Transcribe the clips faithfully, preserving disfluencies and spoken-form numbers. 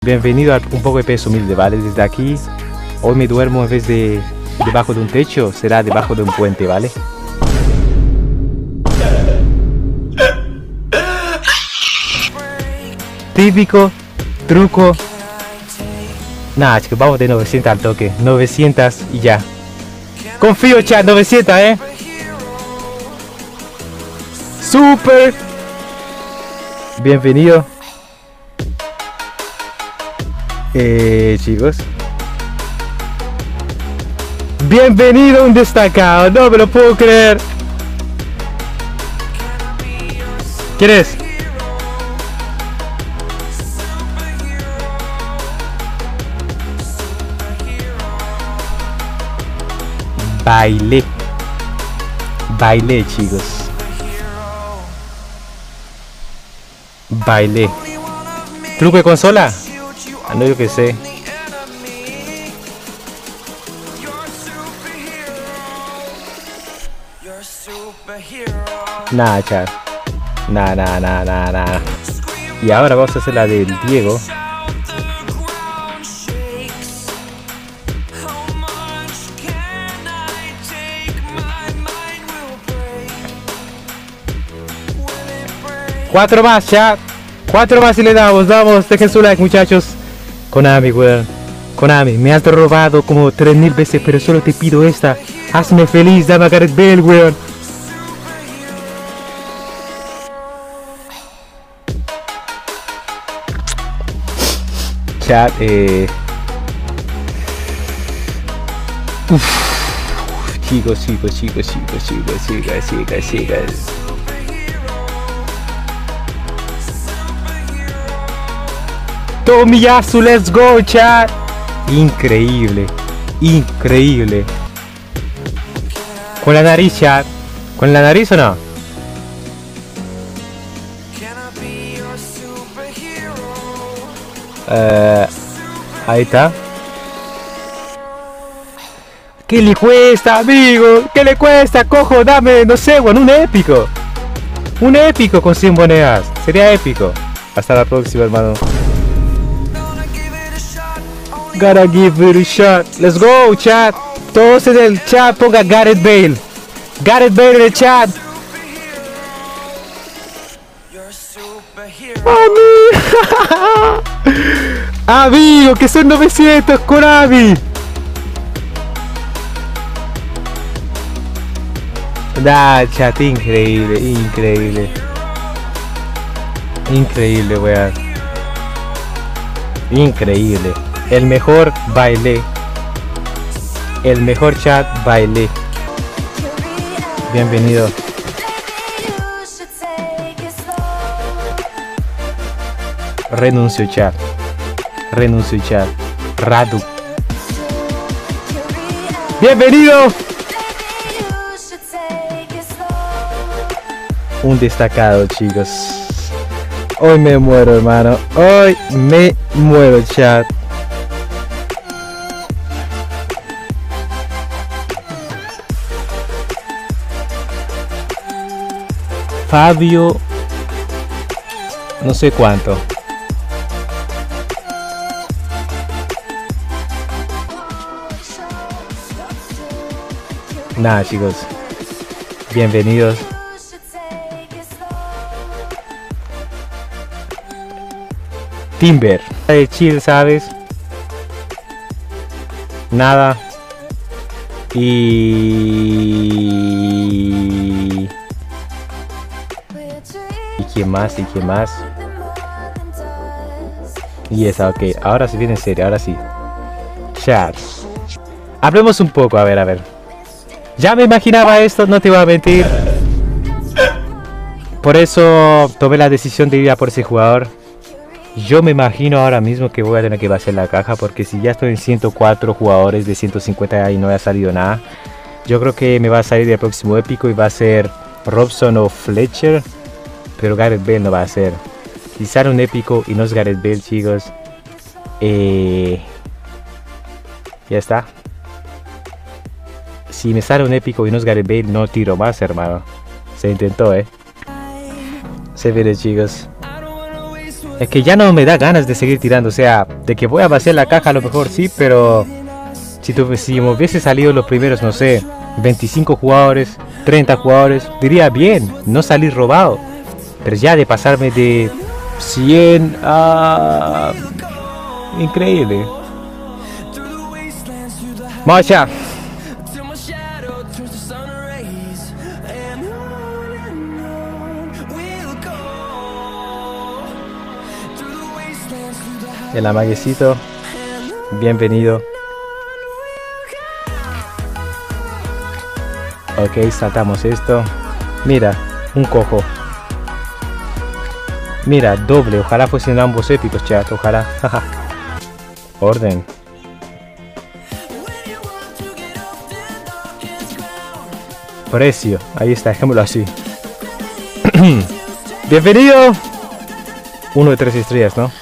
Bienvenido a un poco de peso humilde, ¿vale? Desde aquí, hoy me duermo en vez de debajo de un techo, será debajo de un puente, ¿vale? Típico truco. Nah, chicos, vamos de novecientos al toque. novecientos y ya. Confío, chat, novecientos, ¿eh? Super. Bienvenido. Eh, chicos. Bienvenido a un destacado. No me lo puedo creer. ¿Quién es? Bailé. Bailé, chicos. Bailé. ¿Truco de consola? Ah, no, yo que sé. Nada, chat. Nada, nada, nada, nada, nada. Y ahora vamos a hacer la del Diego. Cuatro más, chat. Cuatro más y le damos, vamos. Dejen su like, muchachos. Konami, weón. Konami, me has robado como tres mil veces, pero solo te pido esta. Hazme feliz, dame a Gareth Bale, weón. Chat, eh... Uf. Chicos, chicos, chicos, chicos, chicos, chicas, chicas, chicas. Tomiyasu, let's go, chat. Increíble, increíble. Con la nariz, chat. ¿Con la nariz o no? Uh, ahí está. ¿Qué le cuesta, amigo? ¿Qué le cuesta? Cojo, dame, no sé, bueno, un épico. Un épico con cien monedas. Sería épico. Hasta la próxima, hermano. Gotta give it a shot. Let's go, chat. Todos en el chat ponga Gareth Bale. Gareth Bale en el chat. Amigo, que son novecientos, Konami. Da, chat, increíble, increíble. Increíble, weón. Increíble. El mejor baile. El mejor chat baile. Bienvenido. Renuncio, chat. Renuncio, chat. Radu. Bienvenido. Un destacado, chicos. Hoy me muero, hermano. Hoy me muero, chat. Fabio, no sé cuánto. Nada, chicos. Bienvenidos. Timber. De chill, ¿sabes? Nada. Y... ¿Y quién más? ¿Y quién más? Y esa, ok. Ahora sí viene en serio, ahora sí. Chat. Hablemos un poco, a ver, a ver. Ya me imaginaba esto, no te voy a mentir. Por eso tomé la decisión de ir a por ese jugador. Yo me imagino ahora mismo que voy a tener que vaciar la caja, porque si ya estoy en ciento cuatro jugadores de ciento cincuenta y no ha salido nada, yo creo que me va a salir el próximo épico y va a ser Robson o Fletcher. Pero Gareth Bale no va a ser. Si sale un épico y no es Gareth Bale, chicos, eh, ya está. Si me sale un épico y no es Gareth Bale, no tiro más, hermano. Se intentó, eh. Se viene, chicos. Es que ya no me da ganas de seguir tirando. O sea, de que voy a vaciar la caja a lo mejor sí, pero si, tu, si me hubiese salido los primeros, no sé, veinticinco jugadores, treinta jugadores, diría bien, no salir robado. Pero ya de pasarme de cien a... increíble. Mocha. El amaguecito, bienvenido. Ok, saltamos esto. Mira, un cojo. Mira, doble. Ojalá fuesen ambos épicos, chat. Ojalá. Orden. Precio. Ahí está, dejémoslo así. Bienvenido. Uno de tres estrellas, ¿no?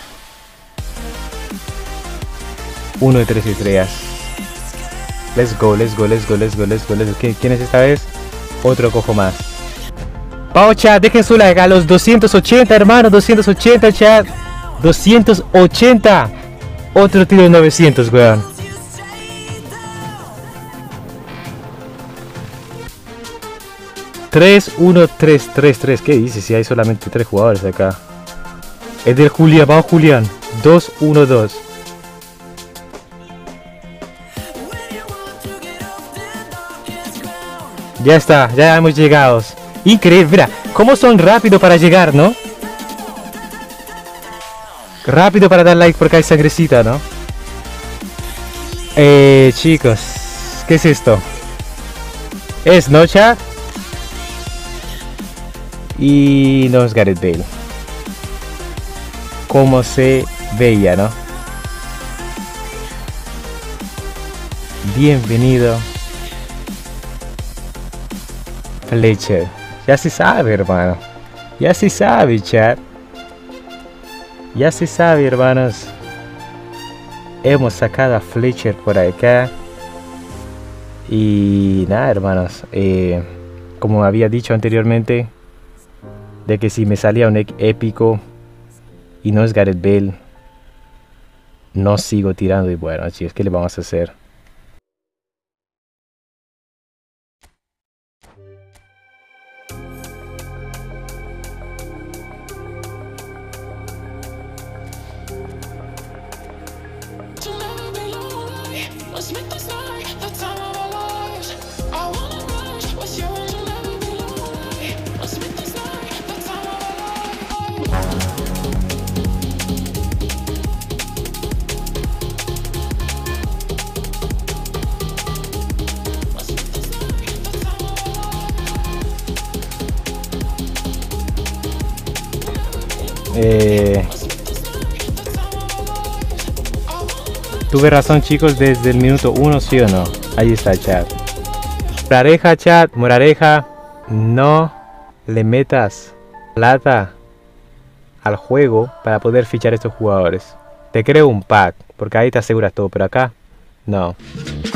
Uno de tres estrellas. Let's go, let's go, let's go, let's go, let's go, let's go. ¿Quién es esta vez? Otro cojo más. Vamos, chat, dejen su like a los doscientos ochenta, hermano. doscientos ochenta, chat. doscientos ochenta. Otro tiro de novecientos, weón. tres, uno, tres, tres, tres. ¿Qué dices? Si hay solamente tres jugadores acá. Es del Julián, vamos Julián. dos, uno, dos. Ya está, ya hemos llegado. Increíble, mira, cómo son rápido para llegar, ¿no? Rápido para dar like porque hay sangrecita, ¿no? Eh, chicos, ¿qué es esto? Es, ¿no, chat? Y no es Gareth Bale. Como se veía, ¿no? Bienvenido. Fletcher. Ya se sabe, hermano. Ya se sabe, chat. Ya se sabe, hermanos. Hemos sacado a Fletcher por acá. Y nada, hermanos. Eh, como había dicho anteriormente, de que si me salía un épico y no es Gareth Bale, no sigo tirando. Y bueno, chicos, ¿qué le vamos a hacer? Eh, tuve razón, chicos, desde el minuto uno, ¿sí o no? Ahí está, chat. Morareja, chat, morareja. No le metas plata al juego para poder fichar a estos jugadores. Te creo un pack, porque ahí te aseguras todo, pero acá no.